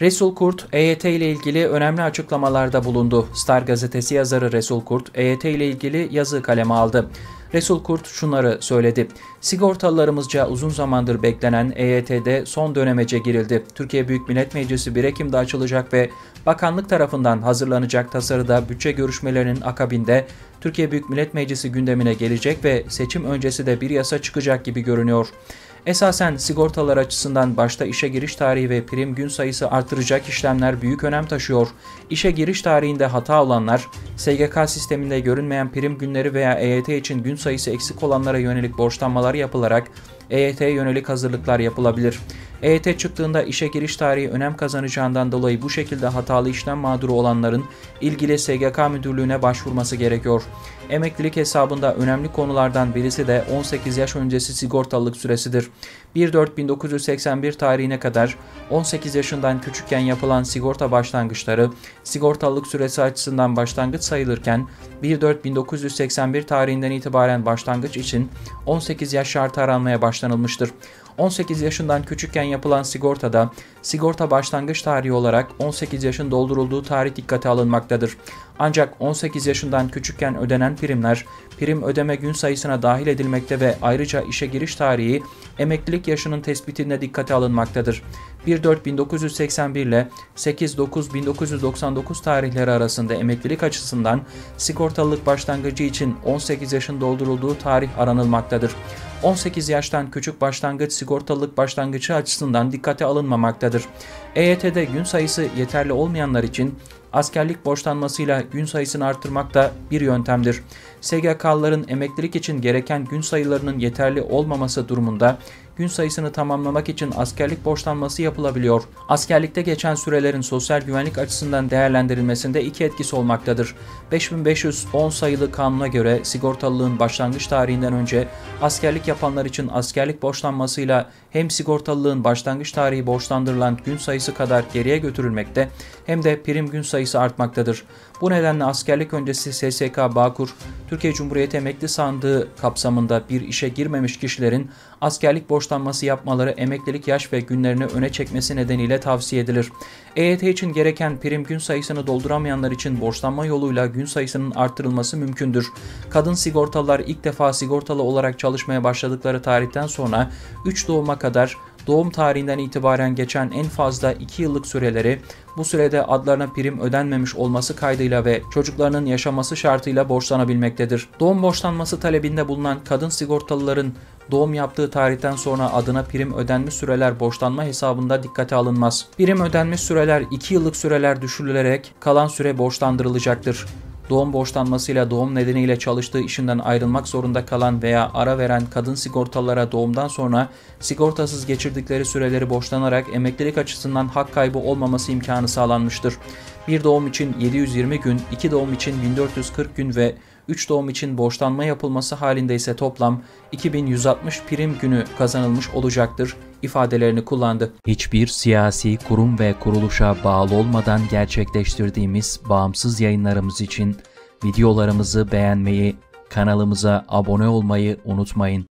Resul Kurt, EYT ile ilgili önemli açıklamalarda bulundu. Star gazetesi yazarı Resul Kurt, EYT ile ilgili yazı kaleme aldı. Resul Kurt şunları söyledi. Sigortalılarımızca uzun zamandır beklenen EYT'de son dönemece girildi. Türkiye Büyük Millet Meclisi 1 Ekim'de açılacak ve bakanlık tarafından hazırlanacak tasarıda bütçe görüşmelerinin akabinde Türkiye Büyük Millet Meclisi gündemine gelecek ve seçim öncesi de bir yasa çıkacak gibi görünüyor. Esasen sigortalar açısından başta işe giriş tarihi ve prim gün sayısı artıracak işlemler büyük önem taşıyor. İşe giriş tarihinde hata olanlar, SGK sisteminde görünmeyen prim günleri veya EYT için gün sayısı eksik olanlara yönelik borçlanmalar yapılarak EYT'ye yönelik hazırlıklar yapılabilir. EYT çıktığında işe giriş tarihi önem kazanacağından dolayı bu şekilde hatalı işlem mağduru olanların ilgili SGK müdürlüğüne başvurması gerekiyor. Emeklilik hesabında önemli konulardan birisi de 18 yaş öncesi sigortalılık süresidir. 1.4.1981 tarihine kadar 18 yaşından küçükken yapılan sigorta başlangıçları sigortalılık süresi açısından başlangıç sayılırken 1.4.1981 tarihinden itibaren başlangıç için 18 yaş şartı aranmaya başlanılmıştır. 18 yaşından küçükken yapılan sigortada sigorta başlangıç tarihi olarak 18 yaşın doldurulduğu tarih dikkate alınmaktadır. Ancak 18 yaşından küçükken ödenen primler prim ödeme gün sayısına dahil edilmekte ve ayrıca işe giriş tarihi emeklilik yaşının tespitinde dikkate alınmaktadır. 1.4.1981 ile 8.9.1999 tarihleri arasında emeklilik açısından sigortalılık başlangıcı için 18 yaşın doldurulduğu tarih aranılmaktadır. 18 yaştan küçük başlangıç sigortalılık başlangıcı açısından dikkate alınmamaktadır. EYT'de gün sayısı yeterli olmayanlar için askerlik borçlanmasıyla gün sayısını artırmak da bir yöntemdir. SGK'lıların emeklilik için gereken gün sayılarının yeterli olmaması durumunda gün sayısını tamamlamak için askerlik borçlanması yapılabiliyor. Askerlikte geçen sürelerin sosyal güvenlik açısından değerlendirilmesinde iki etkisi olmaktadır. 5510 sayılı kanuna göre sigortalılığın başlangıç tarihinden önce askerlik yapanlar için askerlik borçlanmasıyla hem sigortalılığın başlangıç tarihi borçlandırılan gün sayısı kadar geriye götürülmekte hem de prim gün sayısı artmaktadır. Bu nedenle askerlik öncesi SSK Bağkur, Türkiye Cumhuriyeti Emekli Sandığı kapsamında bir işe girmemiş kişilerin askerlik borçlanması yapmaları emeklilik yaş ve günlerini öne çekmesi nedeniyle tavsiye edilir. EYT için gereken prim gün sayısını dolduramayanlar için borçlanma yoluyla gün sayısının artırılması mümkündür. Kadın sigortalılar ilk defa sigortalı olarak çalışmaya başladıkları tarihten sonra 3 doğuma kadar doğum tarihinden itibaren geçen en fazla 2 yıllık süreleri bu sürede adlarına prim ödenmemiş olması kaydıyla ve çocuklarının yaşaması şartıyla borçlanabilmektedir. Doğum borçlanması talebinde bulunan kadın sigortalıların doğum yaptığı tarihten sonra adına prim ödenmiş süreler borçlanma hesabında dikkate alınmaz. Prim ödenmiş süreler 2 yıllık süreler düşürülerek kalan süre borçlandırılacaktır. Doğum borçlanmasıyla doğum nedeniyle çalıştığı işinden ayrılmak zorunda kalan veya ara veren kadın sigortalılara doğumdan sonra sigortasız geçirdikleri süreleri borçlanarak emeklilik açısından hak kaybı olmaması imkanı sağlanmıştır. Bir doğum için 720 gün, 2 doğum için 1440 gün ve 3 doğum için borçlanma yapılması halinde ise toplam 2160 prim günü kazanılmış olacaktır ifadelerini kullandı. Hiçbir siyasi kurum ve kuruluşa bağlı olmadan gerçekleştirdiğimiz bağımsız yayınlarımız için videolarımızı beğenmeyi, kanalımıza abone olmayı unutmayın.